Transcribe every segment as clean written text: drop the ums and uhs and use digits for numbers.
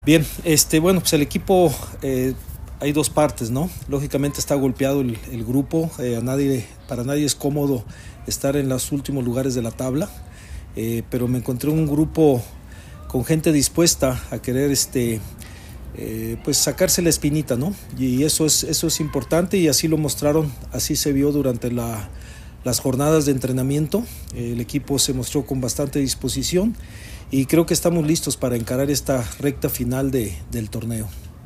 Bien, bueno, pues el equipo, hay dos partes, ¿no? Lógicamente está golpeado el grupo, para nadie es cómodo estar en los últimos lugares de la tabla, pero me encontré un grupo con gente dispuesta a querer pues sacarse la espinita, ¿no? Y eso es importante, y así lo mostraron, así se vio durante las jornadas de entrenamiento. El equipo se mostró con bastante disposición y creo que estamos listos para encarar esta recta final del torneo.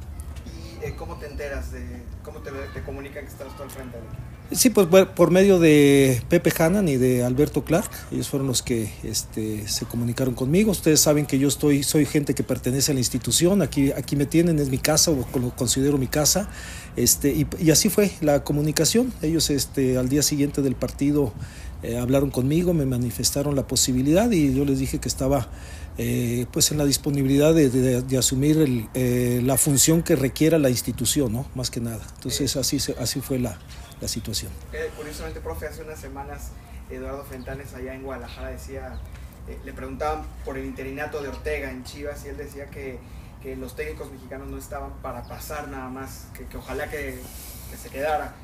¿Y cómo te enteras? ¿Cómo te comunican que estás tú al frente del equipo? Sí, pues por medio de Pepe Hanan y de Alberto Clark. Ellos fueron los que se comunicaron conmigo. Ustedes saben que yo soy gente que pertenece a la institución. Aquí me tienen, es mi casa, o lo considero mi casa. Y así fue la comunicación. Ellos al día siguiente del partido hablaron conmigo, me manifestaron la posibilidad y yo les dije que estaba pues en la disponibilidad de asumir la función que requiera la institución, ¿no? Más que nada. Entonces así fue la situación. Curiosamente, profe, hace unas semanas Eduardo Fentanes allá en Guadalajara le preguntaban por el interinato de Ortega en Chivas y él decía que los técnicos mexicanos no estaban para pasar nada más, que ojalá que se quedara.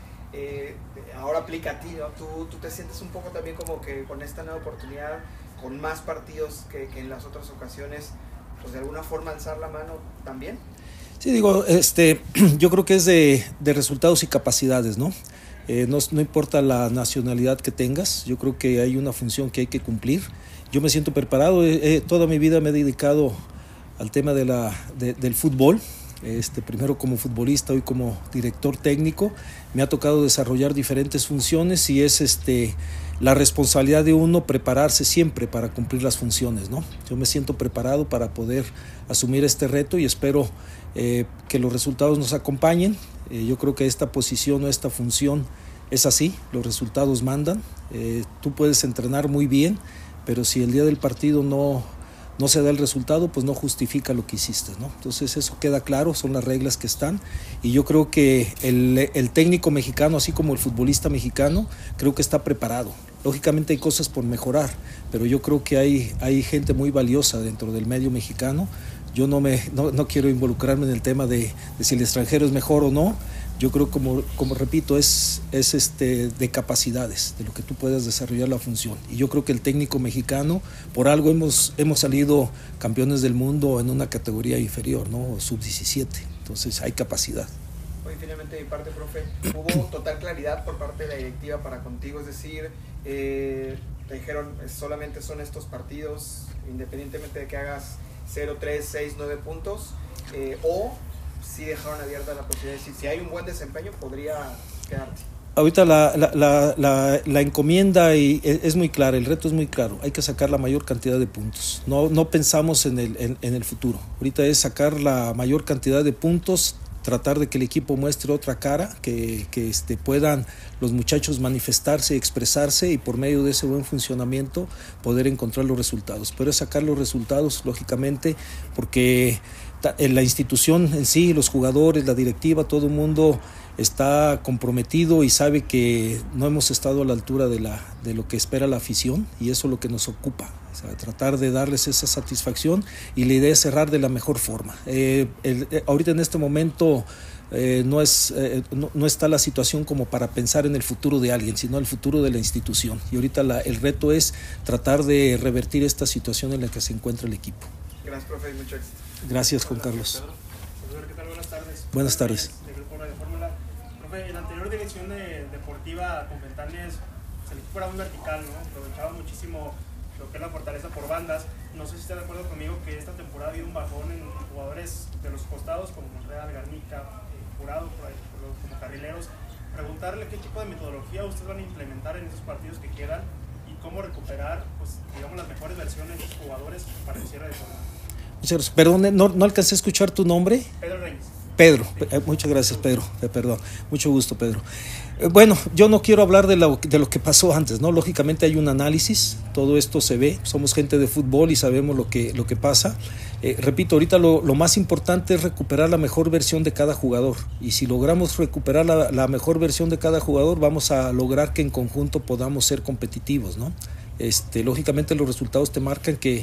Ahora aplica a ti, ¿no? ¿Tú te sientes un poco también como que con esta nueva oportunidad, con más partidos que en las otras ocasiones, pues de alguna forma alzar la mano también? Sí, digo, yo creo que es de resultados y capacidades, ¿no? No importa la nacionalidad que tengas, yo creo que hay una función que hay que cumplir. Yo me siento preparado, toda mi vida me he dedicado al tema del fútbol, primero como futbolista, hoy como director técnico. Me ha tocado desarrollar diferentes funciones y es la responsabilidad de uno prepararse siempre para cumplir las funciones, ¿no? Yo me siento preparado para poder asumir este reto y espero que los resultados nos acompañen. Yo creo que esta posición o esta función es así, los resultados mandan. Tú puedes entrenar muy bien, pero si el día del partido no se da el resultado, pues no justifica lo que hiciste, ¿no? Entonces eso queda claro, son las reglas que están, y yo creo que el técnico mexicano, así como el futbolista mexicano, creo que está preparado. Lógicamente hay cosas por mejorar, pero yo creo que hay gente muy valiosa dentro del medio mexicano. Yo no quiero involucrarme en el tema de si el extranjero es mejor o no. Yo creo, como repito, es de capacidades, de lo que tú puedas desarrollar la función. Y yo creo que el técnico mexicano, por algo hemos salido campeones del mundo en una categoría inferior, ¿no? Sub-17. Entonces hay capacidad. Hoy finalmente de mi parte, profe, hubo total claridad por parte de la directiva para contigo, es decir, te dijeron solamente son estos partidos, independientemente de que hagas 0, 3, 6, 9 puntos, o sí dejaron abierta la posibilidad de decir, si hay un buen desempeño podría quedarte. Ahorita la encomienda es muy clara, el reto es muy claro, hay que sacar la mayor cantidad de puntos. No pensamos en el futuro, ahorita es sacar la mayor cantidad de puntos, tratar de que el equipo muestre otra cara, que puedan los muchachos manifestarse, expresarse, y por medio de ese buen funcionamiento poder encontrar los resultados. Pero es sacar los resultados, lógicamente, porque en la institución en sí, los jugadores, la directiva, todo el mundo está comprometido y sabe que no hemos estado a la altura de lo que espera la afición, y eso es lo que nos ocupa, o sea, tratar de darles esa satisfacción, y la idea es cerrar de la mejor forma. Ahorita en este momento no está la situación como para pensar en el futuro de alguien, sino el futuro de la institución, y ahorita el reto es tratar de revertir esta situación en la que se encuentra el equipo. Gracias, profe, y mucho éxito. Gracias, Juan Carlos. ¿Qué tal? Buenas tardes. Buenas tardes. Profe, en la anterior dirección deportiva con Fentanes, pues el equipo era muy vertical, ¿no? Aprovechaba muchísimo lo que es la fortaleza por bandas. No sé si está de acuerdo conmigo que esta temporada ha habido un bajón en jugadores de los costados, como Monreal, Garnica, Jurado, como carrileros. Preguntarle qué tipo de metodología ustedes van a implementar en esos partidos que quedan y cómo recuperar, pues, digamos, las mejores versiones de esos jugadores para el cierre de jornada. Perdón, no alcancé a escuchar tu nombre. Pedro Reyes. Pedro, muchas gracias, Pedro, perdón, mucho gusto, Pedro. Bueno, yo no quiero hablar de lo que pasó antes, ¿no? Lógicamente hay un análisis, todo esto se ve, somos gente de fútbol y sabemos lo que pasa. Repito, ahorita lo más importante es recuperar la mejor versión de cada jugador, y si logramos recuperar la mejor versión de cada jugador, vamos a lograr que en conjunto podamos ser competitivos, ¿no? Lógicamente los resultados te marcan que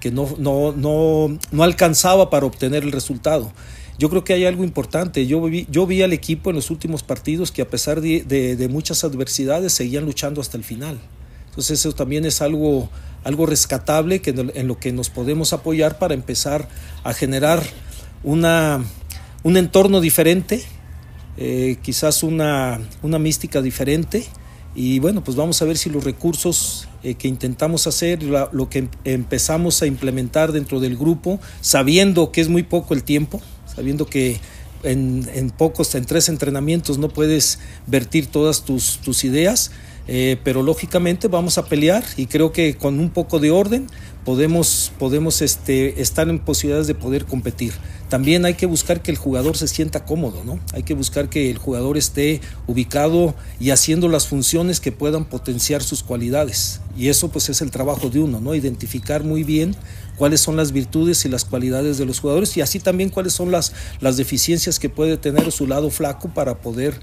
que no alcanzaba para obtener el resultado. Yo creo que hay algo importante. Yo vi al equipo en los últimos partidos que a pesar de muchas adversidades seguían luchando hasta el final. Entonces eso también es algo rescatable en lo que nos podemos apoyar para empezar a generar un entorno diferente, quizás una mística diferente. Y bueno, pues vamos a ver si los recursos que intentamos hacer, lo que empezamos a implementar dentro del grupo, sabiendo que es muy poco el tiempo, sabiendo que en 3 entrenamientos no puedes vertir todas tus ideas, pero lógicamente vamos a pelear y creo que con un poco de orden podemos estar en posibilidades de poder competir. También hay que buscar que el jugador se sienta cómodo, ¿no? Hay que buscar que el jugador esté ubicado y haciendo las funciones que puedan potenciar sus cualidades. Y eso pues es el trabajo de uno, ¿no? Identificar muy bien cuáles son las virtudes y las cualidades de los jugadores y así también cuáles son las deficiencias que puede tener su lado flaco para poder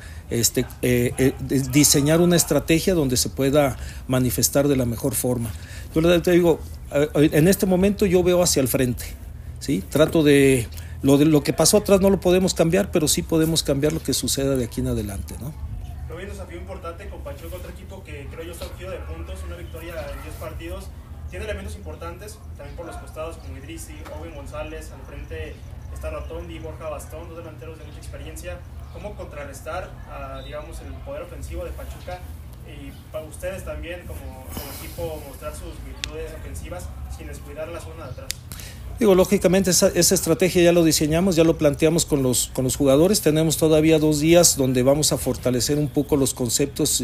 diseñar una estrategia donde se pueda manifestar de la mejor forma. Yo te digo, en este momento yo veo hacia el frente, ¿sí? Trato de lo que pasó atrás no lo podemos cambiar, pero sí podemos cambiar lo que suceda de aquí en adelante, ¿no? Creo que hay un desafío importante con Pachuca, otro equipo que creo yo está urgido de puntos, una victoria en 10 partidos. Tiene elementos importantes, también por los costados, como Idrissi, Owen González, al frente está Rotondi, Borja Bastón, dos delanteros de mucha experiencia. ¿Cómo contrarrestar, digamos, el poder ofensivo de Pachuca? Y para ustedes también, como equipo, mostrar sus virtudes ofensivas sin descuidar la zona de atrás. Digo, lógicamente esa estrategia ya lo diseñamos, ya lo planteamos con los jugadores. Tenemos todavía 2 días donde vamos a fortalecer un poco los conceptos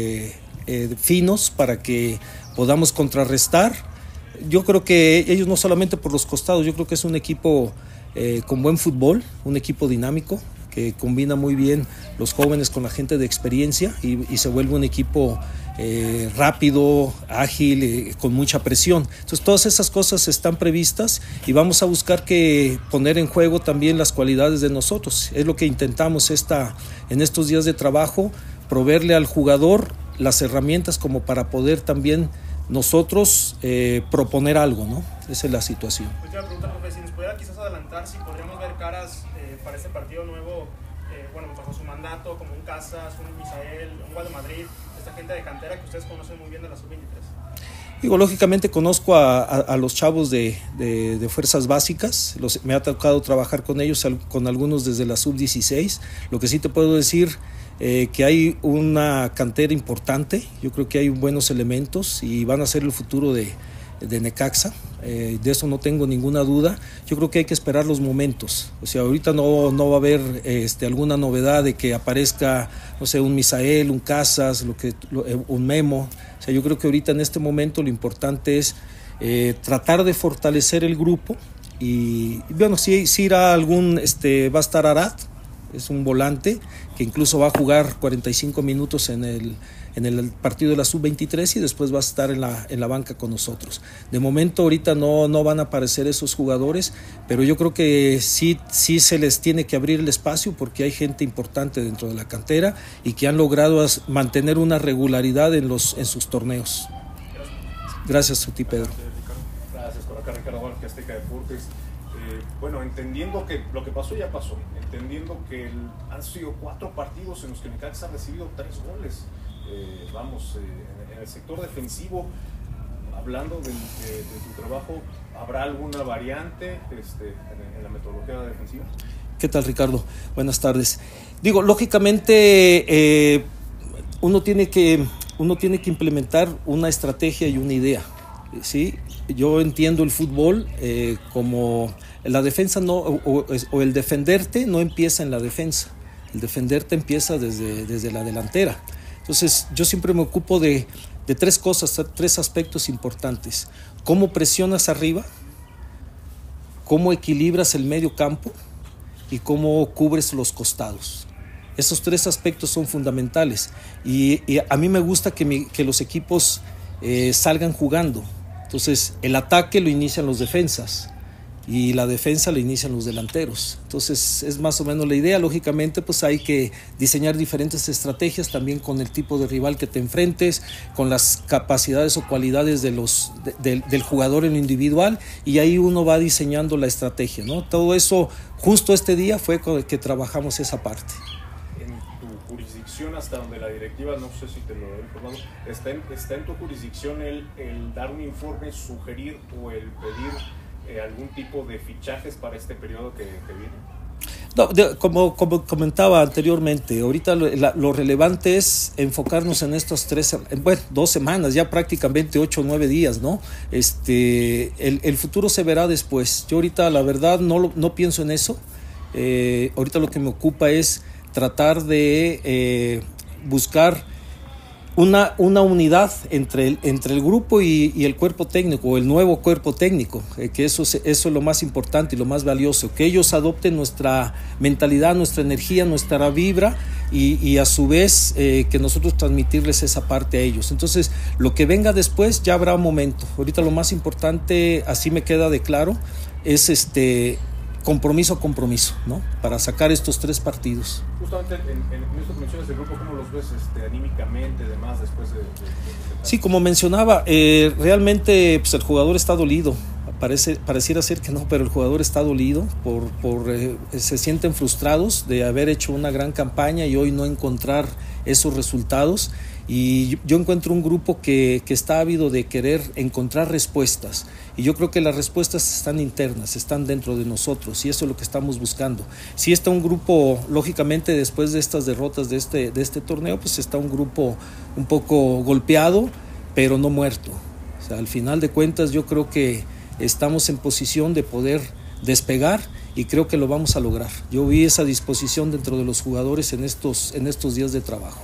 finos para que podamos contrarrestar. Yo creo que ellos no solamente por los costados, yo creo que es un equipo con buen fútbol, un equipo dinámico que combina muy bien los jóvenes con la gente de experiencia y se vuelve un equipo rápido, ágil, con mucha presión. Entonces todas esas cosas están previstas y vamos a buscar poner en juego también las cualidades de nosotros. Es lo que intentamos en estos días de trabajo, proveerle al jugador las herramientas como para poder también nosotros proponer algo, ¿no? Esa es la situación. Última pregunta, profe, si nos pudiera quizás adelantar, si podríamos ver caras para este partido nuevo, bajo su mandato, como un Casas, un Misael, un Guadamadrid, esta gente de cantera que ustedes conocen muy bien de la Sub-23. Digo, lógicamente conozco a los chavos de fuerzas básicas, me ha tocado trabajar con ellos, con algunos desde la Sub-16. Lo que sí te puedo decir que hay una cantera importante, yo creo que hay buenos elementos y van a ser el futuro de Necaxa, de eso no tengo ninguna duda. Yo creo que hay que esperar los momentos, o sea, ahorita no va a haber alguna novedad de que aparezca, no sé, un Misael, un Casas, un Memo. O sea, yo creo que ahorita en este momento lo importante es tratar de fortalecer el grupo y bueno, si irá va a estar Arad, es un volante que incluso va a jugar 45 minutos en el partido de la Sub-23 y después va a estar en la banca con nosotros. De momento ahorita no van a aparecer esos jugadores, pero yo creo que sí se les tiene que abrir el espacio porque hay gente importante dentro de la cantera y que han logrado mantener una regularidad en sus torneos. Gracias a ti, Pedro. Gracias, por acá Ricardo Vargas, Azteca Deportes. Bueno, entendiendo que lo que pasó ya pasó, entendiendo que han sido 4 partidos en los que Necaxa ha recibido 3 goles. En el sector defensivo, hablando de tu trabajo, ¿habrá alguna variante en la metodología defensiva? ¿Qué tal, Ricardo? Buenas tardes. Digo, lógicamente uno tiene que implementar una estrategia y una idea, ¿sí? Yo entiendo el fútbol como la defensa o el defenderte no empieza en la defensa, el defenderte empieza desde la delantera. Entonces yo siempre me ocupo de 3 cosas, 3 aspectos importantes: cómo presionas arriba, cómo equilibras el medio campo y cómo cubres los costados. Esos 3 aspectos son fundamentales y a mí me gusta que los equipos salgan jugando. Entonces el ataque lo inician los defensas y la defensa la inician los delanteros. Entonces es más o menos la idea. Lógicamente pues hay que diseñar diferentes estrategias también con el tipo de rival que te enfrentes, con las capacidades o cualidades del jugador en lo individual, y ahí uno va diseñando la estrategia, ¿no? Todo eso justo este día fue que trabajamos esa parte. En tu jurisdicción, hasta donde la directiva, no sé si te lo he informado, está en tu jurisdicción el dar un informe, sugerir o el pedir algún tipo de fichajes para este periodo que viene? No, como comentaba anteriormente, ahorita lo relevante es enfocarnos en estas 2 semanas, ya prácticamente 8 o 9 días, ¿no? El futuro se verá después. Yo ahorita la verdad no pienso en eso. Ahorita lo que me ocupa es tratar de buscar una unidad entre el grupo y el cuerpo técnico, o el nuevo cuerpo técnico, que eso es lo más importante y lo más valioso, que ellos adopten nuestra mentalidad, nuestra energía, nuestra vibra, y a su vez que nosotros transmitirles esa parte a ellos. Entonces lo que venga después ya habrá un momento. Ahorita lo más importante, así me queda de claro, es compromiso, ¿no? Para sacar estos 3 partidos. Justamente en estas menciones del grupo, ¿cómo los ves anímicamente, demás, después de Sí, como mencionaba, realmente pues el jugador está dolido. Pareciera ser que no, pero el jugador está dolido se sienten frustrados de haber hecho una gran campaña y hoy no encontrar esos resultados. Y yo encuentro un grupo que está ávido de querer encontrar respuestas, y yo creo que las respuestas están internas, están dentro de nosotros, y eso es lo que estamos buscando. Si está un grupo, lógicamente después de estas derrotas de este torneo, pues está un grupo un poco golpeado, pero no muerto. O sea, al final de cuentas yo creo que estamos en posición de poder despegar, y creo que lo vamos a lograr. Yo vi esa disposición dentro de los jugadores en estos días de trabajo.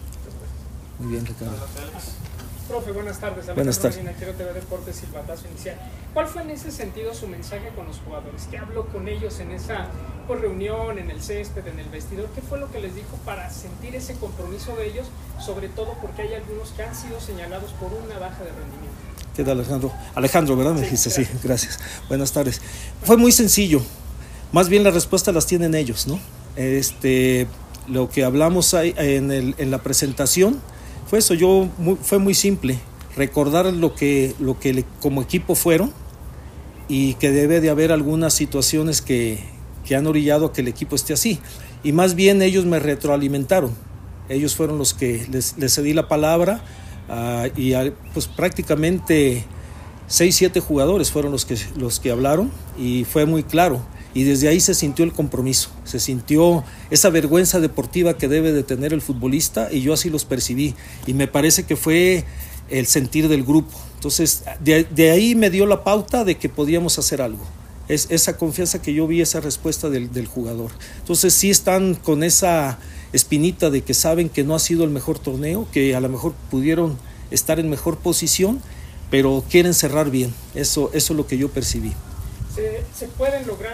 Muy bien, Ricardo. Profe, buenas tardes. Buenas tardes. Quiero TV Deportes, silbatazo inicial. ¿Cuál fue en ese sentido su mensaje con los jugadores? ¿Qué habló con ellos en esa reunión, en el césped, en el vestidor? ¿Qué fue lo que les dijo para sentir ese compromiso de ellos? Sobre todo porque hay algunos que han sido señalados por una baja de rendimiento. ¿Qué tal, Alejandro? Alejandro, ¿verdad? Me dijiste, sí, gracias. Buenas tardes. Fue muy sencillo. Más bien la respuesta las tienen ellos, ¿no? Lo que hablamos ahí en la presentación fue eso. Fue muy simple, recordar lo que como equipo fueron, y que debe de haber algunas situaciones que han orillado a que el equipo esté así, y más bien ellos me retroalimentaron. Ellos fueron los que les cedí la palabra, pues prácticamente 6-7 jugadores fueron los que hablaron, y fue muy claro. Y desde ahí se sintió el compromiso, se sintió esa vergüenza deportiva que debe de tener el futbolista, y yo así los percibí, y me parece que fue el sentir del grupo. Entonces de ahí me dio la pauta de que podíamos hacer algo. Es esa confianza que yo vi, esa respuesta del jugador. Entonces sí están con esa espinita de que saben que no ha sido el mejor torneo, que a lo mejor pudieron estar en mejor posición, pero quieren cerrar bien. Eso es lo que yo percibí. ¿Se pueden lograr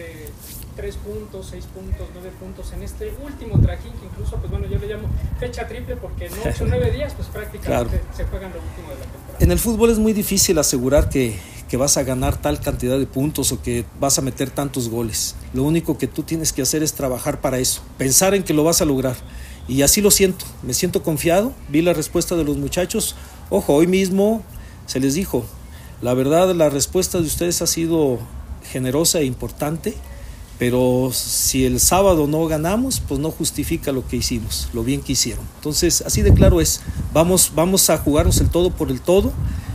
3 puntos, 6 puntos, 9 puntos en este último trajín, que incluso, pues bueno, yo le llamo fecha triple, porque en 8 o 9 días, pues prácticamente claro, se juegan lo último de la temporada? En el fútbol es muy difícil asegurar que vas a ganar tal cantidad de puntos o que vas a meter tantos goles. Lo único que tú tienes que hacer es trabajar para eso, pensar en que lo vas a lograr. Y así lo siento, me siento confiado. Vi la respuesta de los muchachos. Ojo, hoy mismo se les dijo, la verdad, la respuesta de ustedes ha sido generosa e importante, pero si el sábado no ganamos, pues no justifica lo que hicimos, lo bien que hicieron. Entonces, así de claro es, vamos a jugarnos el todo por el todo.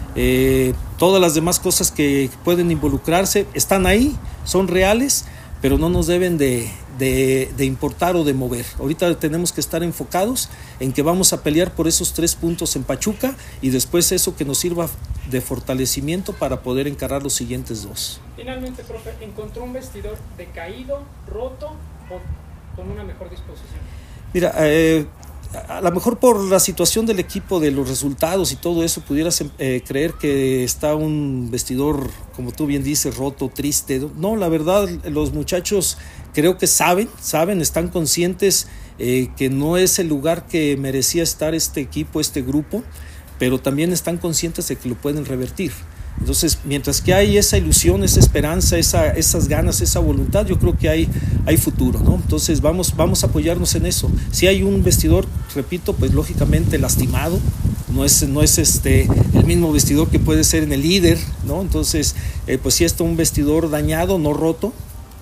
Todas las demás cosas que pueden involucrarse están ahí, son reales, pero no nos deben de importar o de mover. Ahorita tenemos que estar enfocados en que vamos a pelear por esos 3 puntos en Pachuca, y después eso que nos sirva de fortalecimiento para poder encarar los siguientes 2. Finalmente, profe, ¿encontró un vestidor decaído, roto o con una mejor disposición? Mira, a lo mejor por la situación del equipo, de los resultados y todo eso, pudieras creer que está un vestidor, como tú bien dices, roto, triste. No, la verdad, los muchachos creo que saben, están conscientes que no es el lugar que merecía estar este equipo, este grupo, pero también están conscientes de que lo pueden revertir. Entonces, mientras que hay esa ilusión, esa esperanza, esas ganas, esa voluntad, yo creo que hay futuro, ¿no? Entonces vamos a apoyarnos en eso. Si hay un vestidor, repito, pues lógicamente lastimado, no es el mismo vestidor que puede ser en el líder, ¿no? Entonces, pues sí está un vestidor dañado, no roto,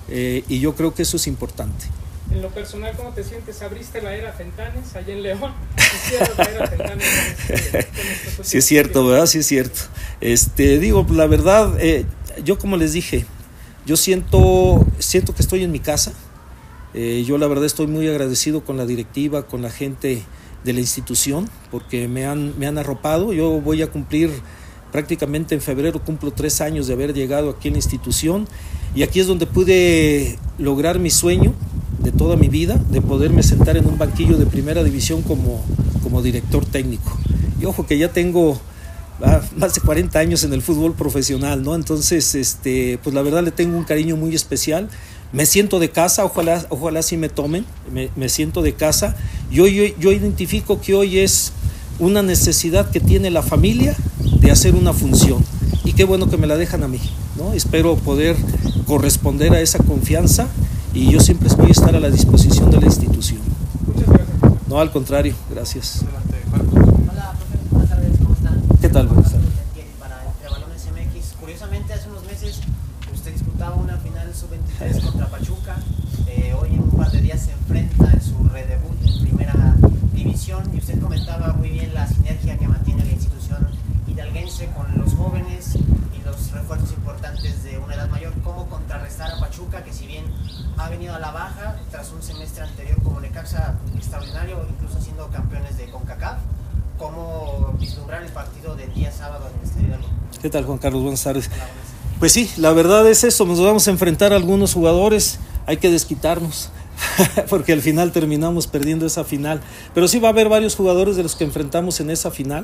y yo creo que eso es importante. En lo personal, ¿cómo te sientes? ¿Abriste la era Fentanes allá en León? ¿Cierras la era Fentanes Sí es cierto, ¿verdad? Sí es cierto. Digo, la verdad, yo como les dije, yo siento que estoy en mi casa. Yo la verdad estoy muy agradecido con la directiva, con la gente de la institución, porque me han arropado. Yo voy a cumplir, prácticamente en febrero cumplo 3 años de haber llegado aquí en la institución, y aquí es donde pude lograr mi sueño de toda mi vida, de poderme sentar en un banquillo de primera división como director técnico. Y ojo que ya tengo más de 40 años en el fútbol profesional, ¿no? Entonces, pues la verdad le tengo un cariño muy especial. Me siento de casa, ojalá sí me tomen, me siento de casa. Yo identifico que hoy es una necesidad que tiene la familia de hacer una función, y qué bueno que me la dejan a mí, ¿no? Espero poder corresponder a esa confianza, y yo siempre voy a estar a la disposición de la institución. Muchas gracias. No, al contrario, gracias. Hola, profe, buenas tardes, ¿cómo están? ¿Qué tal? Buenas tardes. Para Entre Balones MX. Curiosamente, hace unos meses usted disputaba una final sub-23 contra Pachuca. Hoy en un par de días se enfrenta en su redebut en primera división, y usted comentaba muy bien la sinergia que mantiene la institución hidalguense con los jóvenes y los refuerzos importantes de una edad mayor. ¿Cómo contrarrestar a Pachuca, que si bien ha venido a la baja tras un semestre anterior como Necaxa extraordinario, incluso siendo campeones de CONCACAF? ¿Cómo vislumbrar el partido del día sábado en el Estadio Hidalgo? ¿Qué tal, Juan Carlos? Buenas tardes. Pues sí, la verdad es eso, nos vamos a enfrentar a algunos jugadores, hay que desquitarnos, porque al final terminamos perdiendo esa final, pero sí va a haber varios jugadores de los que enfrentamos en esa final.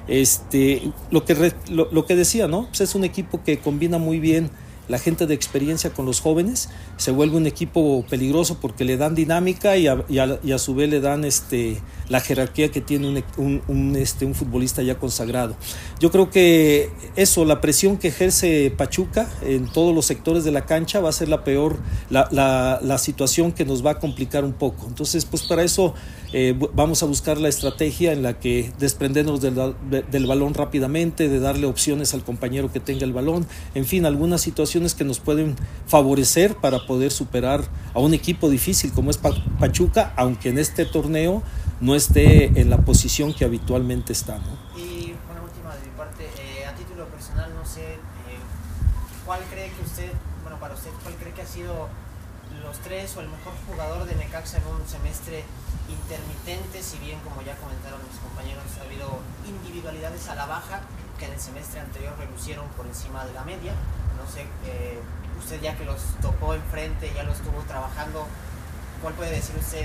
Lo que decía, ¿no? Pues es un equipo que combina muy bien la gente de experiencia con los jóvenes, se vuelve un equipo peligroso porque le dan dinámica y a su vez le dan la jerarquía que tiene un futbolista ya consagrado. Yo creo que eso, la presión que ejerce Pachuca en todos los sectores de la cancha va a ser la situación que nos va a complicar un poco. Entonces, pues para eso vamos a buscar la estrategia en la que desprendernos del balón rápidamente, de darle opciones al compañero que tenga el balón, en fin, algunas situaciones que nos pueden favorecer para poder superar a un equipo difícil como es Pachuca, aunque en este torneo no esté en la posición que habitualmente está, ¿no? Y una última de mi parte, a título personal, no sé, ¿cuál cree que usted, bueno, para usted, cuál cree que ha sido los 3 o el mejor jugador de Necaxa en un semestre intermitente? Si bien, como ya comentaron mis compañeros, ha habido individualidades a la baja que en el semestre anterior relucieron por encima de la media. No sé, usted ya que los tocó enfrente, ya los estuvo trabajando, ¿cuál puede decir usted?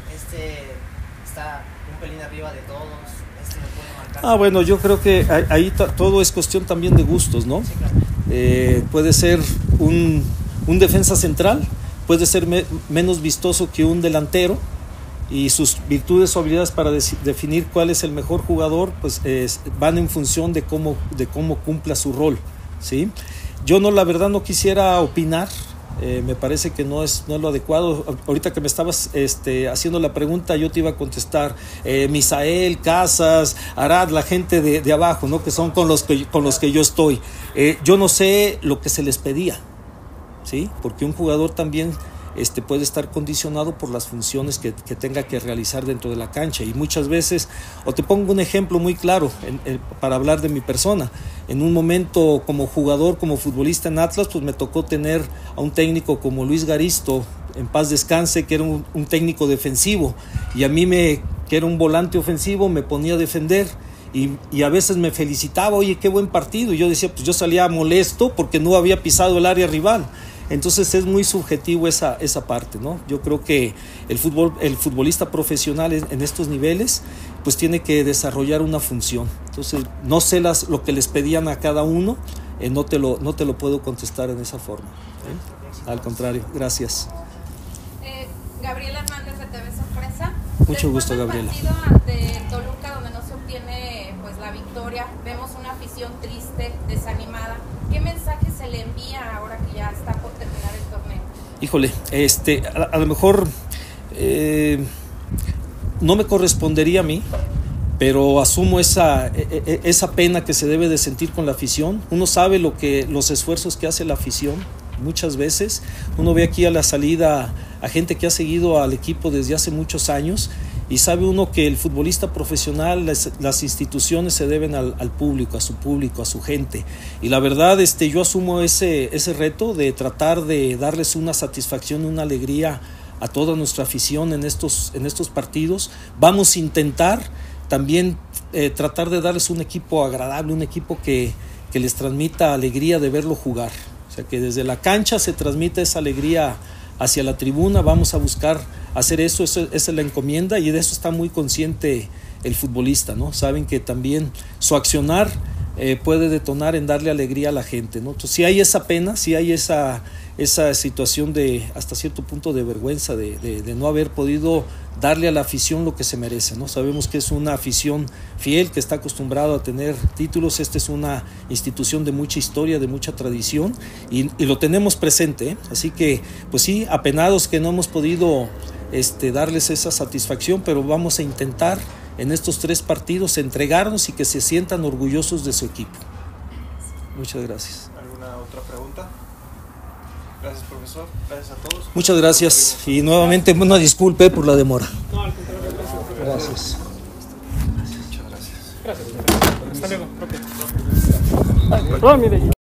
Está un pelín arriba de todos, me puede marcar. Bueno, yo creo que ahí todo es cuestión también de gustos, ¿no? Sí, claro. Puede ser un defensa central, puede ser menos vistoso que un delantero, y sus virtudes o habilidades para definir cuál es el mejor jugador, pues van en función de cómo cumpla su rol, ¿sí? Yo la verdad no quisiera opinar, me parece que no es lo adecuado. Ahorita que me estabas haciendo la pregunta, yo te iba a contestar, Misael, Casas, Arad, la gente de abajo, ¿no? Que son con los que yo estoy. Yo no sé lo que se les pedía, ¿sí? Porque un jugador también puede estar condicionado por las funciones que tenga que realizar dentro de la cancha, y muchas veces, o te pongo un ejemplo muy claro para hablar de mi persona. En un momento como jugador, como futbolista en Atlas, pues me tocó tener a un técnico como Luis Garisto, en paz descanse, que era un técnico defensivo, y a mí que era un volante ofensivo, me ponía a defender. Y a veces me felicitaba, oye, qué buen partido, y yo decía, pues yo salía molesto porque no había pisado el área rival. Entonces es muy subjetivo esa parte, ¿no? Yo creo que el futbolista profesional en estos niveles pues tiene que desarrollar una función. Entonces no sé lo que les pedían a cada uno, no te lo puedo contestar en esa forma, ¿eh? Al contrario, gracias. Gabriela Hernández de TV Sorpresa. Mucho gusto, Gabriela. Gabriela. Después del partido ante Toluca, donde no se obtiene pues la victoria, vemos una afición triste, desanimada. ¿Qué mensaje se le envía ahora que ya está por terminar el torneo? Híjole, a lo mejor no me correspondería a mí, pero asumo esa pena que se debe de sentir con la afición. Uno sabe los esfuerzos que hace la afición. Muchas veces uno ve aquí a la salida a gente que ha seguido al equipo desde hace muchos años y sabe uno que el futbolista profesional, las instituciones se deben al público, a su gente. Y la verdad, yo asumo ese reto de tratar de darles una satisfacción, una alegría a toda nuestra afición en estos partidos. Vamos a intentar también tratar de darles un equipo agradable, un equipo que les transmita alegría de verlo jugar. O sea, que desde la cancha se transmite esa alegría hacia la tribuna. Vamos a buscar hacer eso, esa es la encomienda y de eso está muy consciente el futbolista, ¿no? Saben que también su accionar puede detonar en darle alegría a la gente, ¿no? Entonces, si hay esa pena, si hay esa situación de hasta cierto punto de vergüenza de no haber podido darle a la afición lo que se merece, ¿no? Sabemos que es una afición fiel, que está acostumbrado a tener títulos. Esta es una institución de mucha historia, de mucha tradición y lo tenemos presente, ¿eh? Así que, pues sí, apenados que no hemos podido darles esa satisfacción, pero vamos a intentar en estos 3 partidos entregarnos y que se sientan orgullosos de su equipo. Muchas gracias. ¿Alguna otra pregunta? Gracias, profesor. Gracias a todos. Muchas gracias y nuevamente una disculpe por la demora. No, al contrario, gracias. Gracias. Muchas gracias. Gracias. Hasta luego, profe. Perdón, mire.